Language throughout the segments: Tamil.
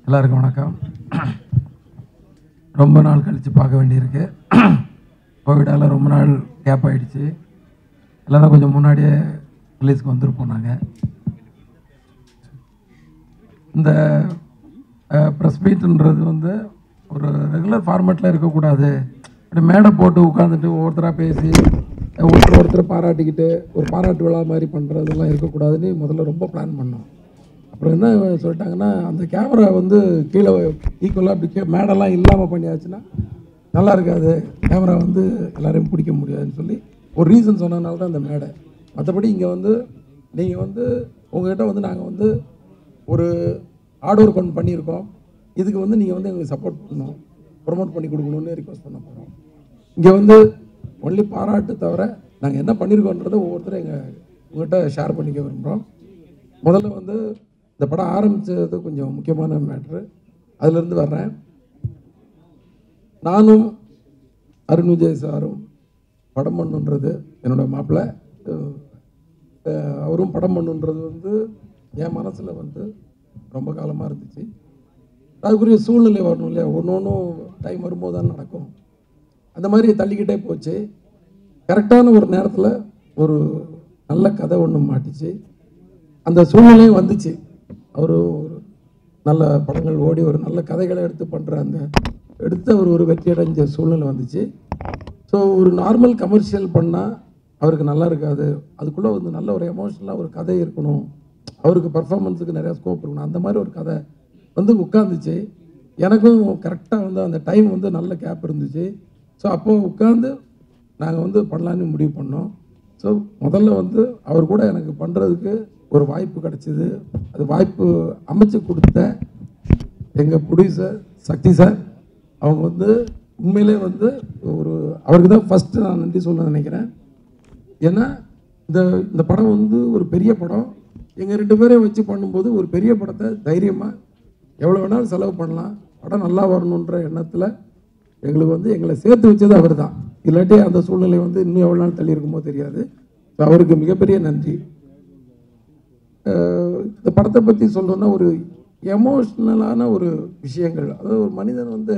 எல்லாருக்கும் வணக்கம். ரொம்ப நாள் கழித்து பார்க்க வேண்டியிருக்கு. கோவிடால் ரொம்ப நாள் கேப் ஆகிடுச்சு. எல்லோரும் கொஞ்சம் முன்னாடியே ரிலீஸ்க்கு வந்துருப்போம். நாங்கள் இந்த ப்ரெஸ் மீட்டுன்றது வந்து ஒரு ரெகுலர் ஃபார்மேட்டில் இருக்கக்கூடாது. அப்படி மேடை போட்டு உட்காந்துட்டு ஒவ்வொருத்தராக பேசி ஒருத்தரை பாராட்டிக்கிட்டு ஒரு பாராட்டு விழா மாதிரி பண்ணுறதெல்லாம் இருக்கக்கூடாதுன்னு முதல்ல ரொம்ப பிளான் பண்ணோம். அப்புறம் என்ன சொல்லிட்டாங்கன்னா, அந்த கேமரா வந்து கீழே ஈக்குவலாக அப்படி மேடெல்லாம் இல்லாமல் பண்ணியாச்சுன்னா நல்லா இருக்காது, கேமரா வந்து எல்லோரையும் பிடிக்க முடியாதுன்னு சொல்லி ஒரு ரீசன் சொன்னதுனால தான் அந்த மேடை. மற்றபடி இங்கே வந்து நீங்கள் வந்து உங்கள்கிட்ட வந்து நாங்கள் வந்து ஒரு ஹார்ட் ஒர்க் ஒன்று பண்ணியிருக்கோம். இதுக்கு வந்து நீங்கள் வந்து எங்களுக்கு சப்போர்ட் பண்ணணும், ப்ரொமோட் பண்ணி கொடுக்கணுன்னு ரிக்வஸ்ட் பண்ண போகிறோம். இங்கே வந்து ஒன்லி பாராட்டு தவிர நாங்கள் என்ன பண்ணியிருக்கோன்றதை ஒவ்வொருத்தரும் உங்கள்கிட்ட ஷேர் பண்ணிக்க விரும்புகிறோம். முதல்ல வந்து இந்த படம் ஆரம்பித்தது கொஞ்சம் முக்கியமான மேட்ரு, அதிலேருந்து வர்றேன். நானும் அருண் விஜய் சாரும் படம் பண்ணுன்றது என்னோட மாப்பிள்ளை, அவரும் படம் பண்ணுன்றது வந்து என் மனசில் வந்து ரொம்ப காலமாக இருந்துச்சு. அதுக்குரிய சூழ்நிலை வரணும் இல்லையா, ஒன்று ஒன்றும் டைம் வரும்போது தான் நடக்கும். அந்த மாதிரி தள்ளிக்கிட்டே போச்சு. கரெக்டான ஒரு நேரத்தில் ஒரு நல்ல கதை ஒன்று மாட்டிச்சு. அந்த சூழ்நிலையும் வந்துச்சு. அவர் ஒரு நல்ல படங்கள் ஓடி ஒரு நல்ல கதைகளை எடுத்து பண்ணுற எடுத்து அவர் ஒரு வெற்றி அடைஞ்ச சூழ்நிலை வந்துச்சு. ஸோ ஒரு நார்மல் கமர்ஷியல் பண்ணால் அவருக்கு நல்லா இருக்காது, அதுக்குள்ளே வந்து நல்ல ஒரு எமோஷனலாக ஒரு கதை இருக்கணும், அவருக்கு பர்ஃபார்மன்ஸுக்கு நிறையா ஸ்கோப் இருக்கணும். அந்த மாதிரி ஒரு கதை வந்து உட்காந்துச்சு. எனக்கும் கரெக்டாக வந்து அந்த டைம் வந்து நல்ல கேப் இருந்துச்சு. ஸோ அப்போது உட்காந்து நாங்கள் வந்து பண்ணலான்னு முடிவு பண்ணோம். ஸோ முதல்ல வந்து அவர் கூட எனக்கு பண்ணுறதுக்கு ஒரு வாய்ப்பு கிடச்சிது. அது வாய்ப்பு அமைச்சு கொடுத்த எங்கள் ப்ரொடியூசர் சக்தி சார், அவங்க வந்து உண்மையிலே வந்து அவருக்கு தான் ஃபஸ்ட்டு நான் நன்றி சொல்ல நினைக்கிறேன். ஏன்னா இந்த படம் வந்து ஒரு பெரிய படம். எங்கள் 2 பேரையும் வச்சு பண்ணும்போது ஒரு பெரிய படத்தை தைரியமாக எவ்வளோ வேணாலும் செலவு பண்ணலாம், படம் நல்லா வரணுன்ற எண்ணத்தில் எங்களுக்கு வந்து எங்களை சேர்த்து வச்சது அவர் தான். இல்லாட்டி அந்த சூழ்நிலை வந்து இன்னும் எவ்வளோ நாள் தள்ளி இருக்குமோ தெரியாது. ஸோ அவருக்கு மிகப்பெரிய நன்றி. இந்த படத்தை பற்றி சொல்லணுன்னா ஒரு எமோஷ்னலான ஒரு விஷயங்கள், அதாவது ஒரு மனிதன் வந்து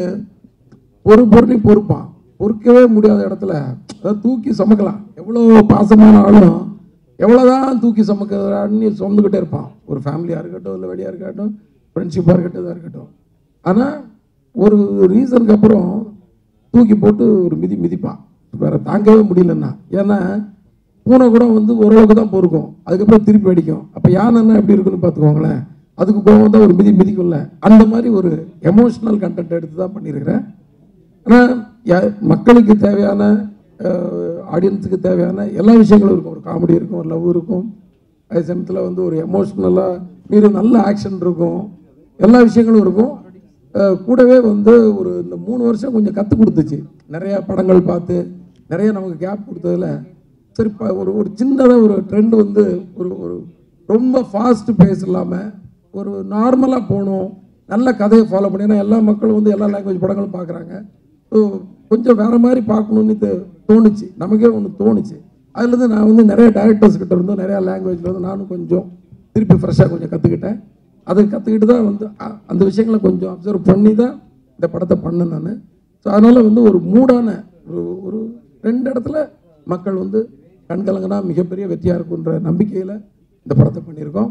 ஒரு பொருளையும் பொறுக்கவே முடியாத இடத்துல அதாவது தூக்கி சுமக்கலாம். எவ்வளோ பாசமான ஆளும் எவ்வளோதான் தூக்கி சுமக்கிறான்னு சொந்துக்கிட்டே இருப்பான். ஒரு ஃபேமிலியாக இருக்கட்டும், இல்லை வெளியாக இருக்கட்டும், ஃப்ரெண்ட்ஷிப்பாக இருக்கட்டும், இதாக இருக்கட்டும். ஆனால் ஒரு ரீசனுக்கு அப்புறம் தூக்கி போட்டு ஒரு மிதிப்பான், வேறு தாங்கவே முடியலன்னா. ஏன்னா பூனை கூட வந்து ஓரளவுக்கு தான் பொறுக்கும், அதுக்கப்புறம் திருப்பி அடிக்கும். அப்போ யானைன்னா எப்படி இருக்குன்னு பார்த்துக்கோங்களேன், அதுக்கு கோவம் தான் ஒரு மிதிக்கும்ல. அந்த மாதிரி ஒரு எமோஷ்னல் கண்டென்ட் எடுத்து தான் பண்ணியிருக்கிறேன். ஆனால் மக்களுக்கு தேவையான ஆடியன்ஸுக்கு தேவையான எல்லா விஷயங்களும் இருக்கும். ஒரு காமெடி இருக்கும், ஒரு லவ் இருக்கும், அதே சமயத்தில் வந்து ஒரு எமோஷ்னலாக மீறி நல்ல ஆக்ஷன் இருக்கும், எல்லா விஷயங்களும் இருக்கும். கூடவே வந்து இந்த 3 வருஷம் கொஞ்சம் கற்றுக் கொடுத்துச்சு. நிறையா படங்கள் பார்த்து நிறைய நமக்கு கேப் கொடுத்ததில் சரி ஒரு சின்னதாக ஒரு ட்ரெண்ட் வந்து ஒரு ரொம்ப ஃபாஸ்ட் பேஸ் இல்லாமல் ஒரு நார்மலாக போகணும், நல்ல கதையை ஃபாலோ பண்ணி. ஏன்னா எல்லா மக்களும் வந்து எல்லா லாங்குவேஜ் படங்களும் பார்க்குறாங்க. ஸோ கொஞ்சம் வேறு மாதிரி பார்க்கணுன்னு தோணுச்சு, நமக்கே ஒன்று தோணுச்சு. அதுலேருந்து நான் வந்து நிறைய டேரக்டர்ஸ் கிட்ட இருந்தோம், நிறையா லாங்குவேஜில் வந்து நானும் கொஞ்சம் திருப்பி ஃப்ரெஷ்ஷாக கொஞ்சம் கற்றுக்கிட்டேன். அதை கற்றுக்கிட்டு தான் வந்து அந்த விஷயங்களை கொஞ்சம் அப்சர்வ் பண்ணி தான் இந்த படத்தை பண்ணேன் நான். ஸோ அதனால் வந்து ஒரு மூடான ஒரு 2 இடத்துல மக்கள் வந்து கண்கலங்கன்னா மிகப்பெரிய வெற்றியாக இருக்குன்ற நம்பிக்கையில் இந்த படத்தை பண்ணியிருக்கோம்.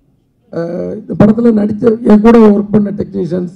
இந்த படத்தில் நடித்த என் கூட ஒர்க் பண்ண டெக்னீஷியன்ஸ்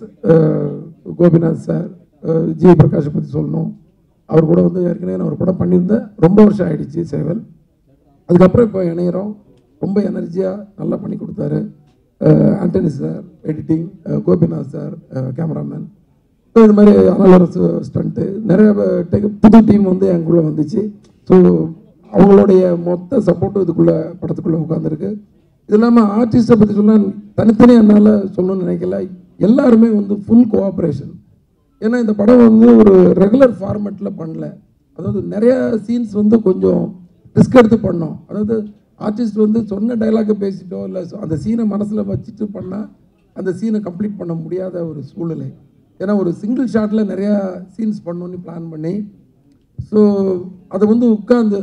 கோபிநாத் சார், ஜி பிரகாஷை பற்றி சொல்லணும். அவர் கூட வந்து ஏற்கனவே நான் ஒரு படம் பண்ணியிருந்தேன், ரொம்ப வருஷம் ஆகிடுச்சு சேவல். அதுக்கப்புறம் இப்போ இணையிறோம். ரொம்ப எனர்ஜியாக நல்லா பண்ணி கொடுத்தாரு. Antony sir editing, Gopinath sir cameraman, இது மாதிரி அனலரசு ஸ்டண்ட்டு, நிறைய புது டீம் வந்து எங்களுக்குள்ளே வந்துச்சு. ஸோ அவங்களுடைய மொத்த சப்போர்ட்டும் இதுக்குள்ளே படத்துக்குள்ளே உட்காந்துருக்கு. இது இல்லாமல் ஆர்டிஸ்ட்டை பற்றி சொன்னால் தனித்தனியாக என்னால் சொல்லணும்னு நினைக்கல, எல்லாருமே வந்து ஃபுல் கோஆப்ரேஷன். ஏன்னா இந்த படம் வந்து ஒரு ரெகுலர் ஃபார்மேட்டில் பண்ணல. அதாவது நிறையா சீன்ஸ் வந்து கொஞ்சம் ரிஸ்க் எடுத்து பண்ணோம். அதாவது ஆர்டிஸ்ட் வந்து சொன்ன டைலாக்கை பேசிட்டோ இல்லை அந்த சீனை மனசில் வச்சுட்டு பண்ணால் அந்த சீனை கம்ப்ளீட் பண்ண முடியாத ஒரு சூழ்நிலை. ஏன்னா ஒரு சிங்கிள் ஷாட்டில் நிறையா சீன்ஸ் பண்ணணுன்னு பிளான் பண்ணி, ஸோ அதை வந்து உட்காந்து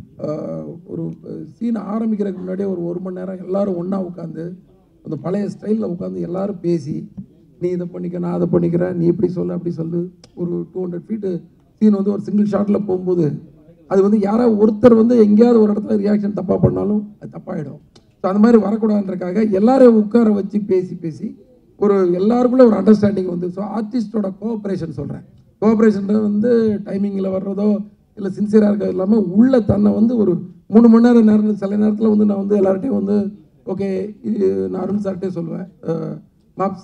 ஒரு சீனை ஆரம்பிக்கிறதுக்கு முன்னாடியே ஒரு 1 மணி நேரம் எல்லோரும் ஒன்றா உட்காந்து அந்த பழைய ஸ்டைலில் உட்காந்து எல்லோரும் பேசி நீ இதை பண்ணிக்க, நான் அதை பண்ணிக்கிறேன், நீ இப்படி சொல்லு அப்படி சொல்லு. ஒரு 200 ஃபீட்டு சீன் வந்து ஒரு சிங்கிள் ஷாட்டில் போகும்போது அது வந்து யாராவது ஒருத்தர் வந்து எங்கேயாவது ஒரு இடத்துல ரியாக்ஷன் தப்பாக பண்ணாலும் அது தப்பாகிடும். ஸோ அந்த மாதிரி வரக்கூடாதுன்றக்காக எல்லாரையும் உட்கார வச்சு பேசி ஒரு எல்லாருக்குள்ள ஒரு அண்டர்ஸ்டாண்டிங் வந்து. ஸோ ஆர்டிஸ்டோட கோஆப்ரேஷன் சொல்கிறேன். கோஆப்ரேஷன் வந்து டைமிங்கில் வர்றதோ இல்லை சின்சியராக இருக்கிறது இல்லாமல் உள்ள தன்னை வந்து ஒரு 3 மணி நேரம் சில நேரத்தில் வந்து நான் வந்து எல்லார்ட்டையும் வந்து ஓகே நான் அருண் சார்ட்டே சொல்லுவேன், மாப்ஸ்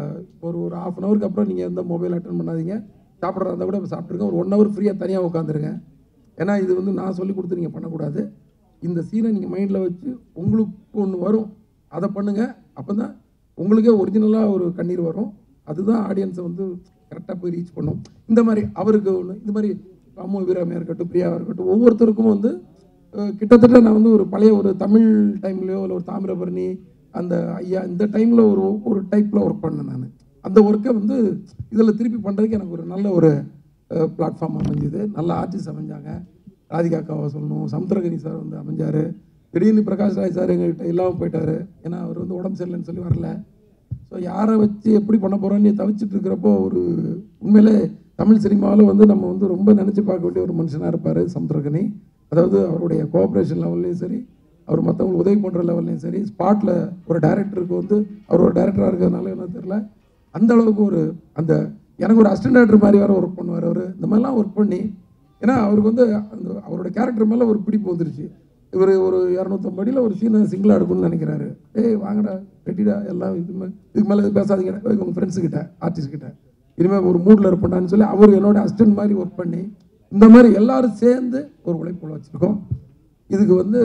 ஒரு 1/2 ஹவருக்கு அப்புறம் நீங்கள் எந்த மொபைல் அட்டன் பண்ணாதீங்க, சாப்பிட்றதா இருந்தால் கூட சாப்பிட்ருங்க, ஒரு 1 ஹவர் ஃப்ரீயாக தனியாக உட்காந்துருங்க. ஏன்னா இது வந்து நான் சொல்லி கொடுத்து நீங்கள் பண்ணக்கூடாது. இந்த சீனை நீங்கள் மைண்டில் வச்சு உங்களுக்கு ஒன்று வரும், அதை பண்ணுங்கள். அப்போ தான் உங்களுக்கே ஒரிஜினலாக ஒரு கண்ணீர் வரும். அதுதான் ஆடியன்ஸை வந்து கரெக்டாக போய் ரீச் பண்ணும். இந்த மாதிரி அவருக்கு ஒன்று, இந்த மாதிரி அம்மு வீராமையாக இருக்கட்டும், பிரியாவாக இருக்கட்டும், ஒவ்வொருத்தருக்கும் வந்து கிட்டத்தட்ட நான் வந்து ஒரு பழைய ஒரு தமிழ் டைம்லையோ இல்லை ஒரு தாமிரபரணி அந்த ஐயா இந்த டைமில் ஒரு டைப்பில் ஒர்க் பண்ணேன் நான். அந்த ஒர்க்கை வந்து இதில் திருப்பி பண்ணுறதுக்கு எனக்கு ஒரு நல்ல ஒரு பிளாட்ஃபார்ம் அமைஞ்சுது. நல்ல ஆர்டிஸ்ட் அமைஞ்சாங்க. ராதிகா அக்காவை சொல்லணும், சமுத்திரகனி சார் வந்து அமைஞ்சார். திடீர்னு பிரகாஷ் ராய் சார் எங்கள்கிட்ட இல்லாமல் போயிட்டார். ஏன்னா அவர் வந்து உடம்பு சரியில்லைன்னு சொல்லி வரல. ஸோ யாரை வச்சு எப்படி பண்ண போகிறோன்னு தவிச்சிட்டு இருக்கிறப்போ ஒரு உண்மையிலே தமிழ் சினிமாவில் வந்து நம்ம வந்து ரொம்ப நினச்சி பார்க்க வேண்டிய ஒரு மனுஷனாக இருப்பார் சமுத்திரகனி. அதாவது அவருடைய கோஆப்ரேஷன் லெவல்லையும் சரி, அவர் மற்றவங்களுக்கு உதவி பண்ணுற லெவல்லையும் சரி, ஸ்பாட்டில் ஒரு டைரக்டருக்கு வந்து அவர் ஒரு டைரக்டராக இருக்கிறதுனால என்ன தெரியல, அந்த அளவுக்கு ஒரு அந்த எனக்கு ஒரு அசிஸ்டன்ட் டைரக்டர் மாதிரி வேறு ஒர்க் பண்ணுவார் அவர். இந்த மாதிரிலாம் ஒர்க் பண்ணி, ஏன்னா அவருக்கு வந்து அந்த அவரோட கேரக்டர் மேலே ஒரு பிடிப்பு வந்துருச்சு. இவர் ஒரு 250 அடியில் ஒரு சீனை சிங்கிளாக எடுக்கணும்னு நினைக்கிறாரு. வாங்கடா கட்டிடா எல்லாம் இதுக்கு மேலே இது பேசாதீங்க உங்கள் ஃப்ரெண்ட்ஸுக்கிட்ட ஆர்டிஸ்ட்கிட்ட, இனிமேல் ஒரு மூடில் இருப்பேன்டான்னு சொல்லி அவர் என்னோட அசிஸ்டன்ட் மாதிரி ஒர்க் பண்ணி இந்த மாதிரி எல்லாரும் சேர்ந்து ஒரு உழைப்புல வச்சுருக்கோம். இதுக்கு வந்து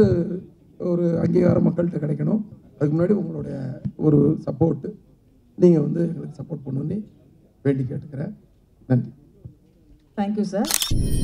ஒரு அங்கீகாரம் மக்கள்கிட்ட கிடைக்கணும். அதுக்கு முன்னாடி உங்களுடைய ஒரு சப்போர்ட்டு நீங்கள் வந்து எங்களுக்கு சப்போர்ட் பண்ணணுன்னு வேண்டி கேட்டுக்கிறேன். நன்றி. Thank you sir.